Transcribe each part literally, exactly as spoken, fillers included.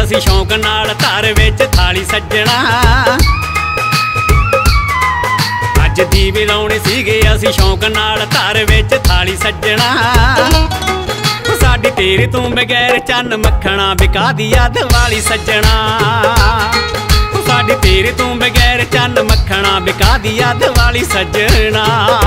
असी शौक नाल धर विच थाली सज्जणा। अज दीवे लाउणे सीगे असी शौक नाल धर विच थाली सज्जणा। साडी तेरे तों बगैर चन्न मक्खणा बिका दिया दिवाली सज्जणा। साडी तेरे तों बगैर चन्न मक्खणा बिका दिया दिवाली सज्जणा।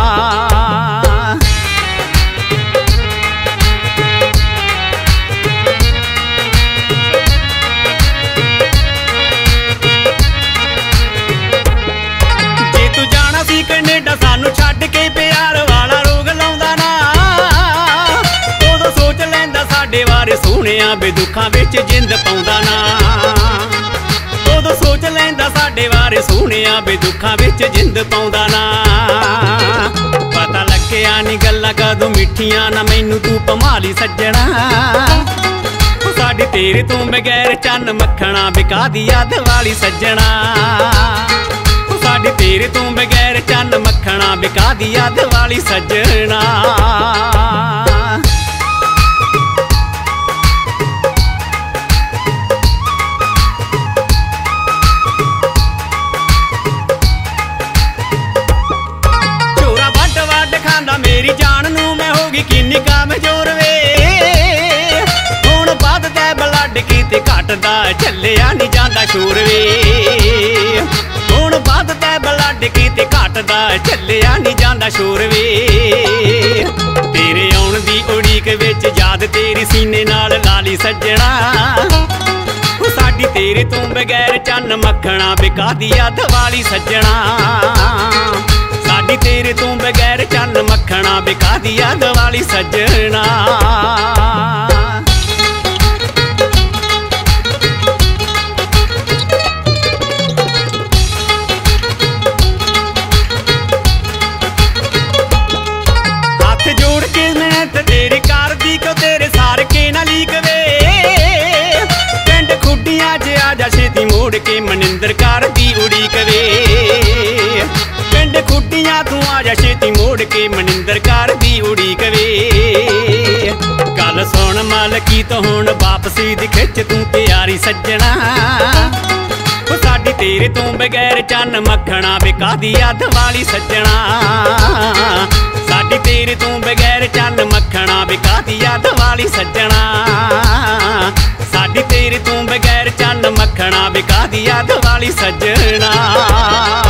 कनेडा सानू छड्ड के प्यार वाला रोग लाउंदा ना। उदों सोच लैंदा साडे बारे सोहणिया बे दुखां विच जिंद पाउंदा ना। उदों सोच लैंदा साडे बारे सोहणिया बे दुखां विच जिंद पाउंदा ना। पता लग्गिया नी गल्लां कदों मिठियां ना मैनू तू भमाली सज्जणा। साडी तेरे तों बगैर चन्न मक्खणा बिका दिया दिवाली सज्जणा। साडी तेरे तों बगैर चन्न मक्खणा बिका दिया दिवाली सज्जणा। चोरा वड्ड वड्ड खांदा मेरी जान नूं मैं होगी किन्नी कमजोर वे। हुण वधदा ब्लड कीते घटदा झल्लिया नी जांदा शोर वे। हुण वधदा ब्लड कीते घटदा झल्लिया नी जांदा शोर वे। तेरे आउण दी उड़ीक विच याद तेरी सीने नाल लाली सज्जणा। साडी तेरे तों बगैर चन्न मक्खणा बिका दिया दिवाली सज्जणा। साडी तेरे तों बगैर चन्न मक्खणा बिका दिया दिवाली सज्जणा। तेरी कार दी को तेरे सार के ना लीक वे। पिंड खुडियां च आजा छेती मोड़ के मनिंदर कार दी उड़ीक वे। पिंड खुडियां तू आजा छेती मोड़ के मनिंदर कार दी उड़ीक वे। गल सुन मालकी तो हुण वापसी दी खिच तू प्यारी सज्जणा। साडी तेरे तों बगैर चन्न मक्खणा बिका दिया दिवाली सज्जणा। साडी तेरे तों बगैर चन्न मक्खणा बिका दिया दिवाली सज्जणा। साडी तेरे तों बगैर चन्न मक्खणा बिका दिया दिवाली सज्जणा।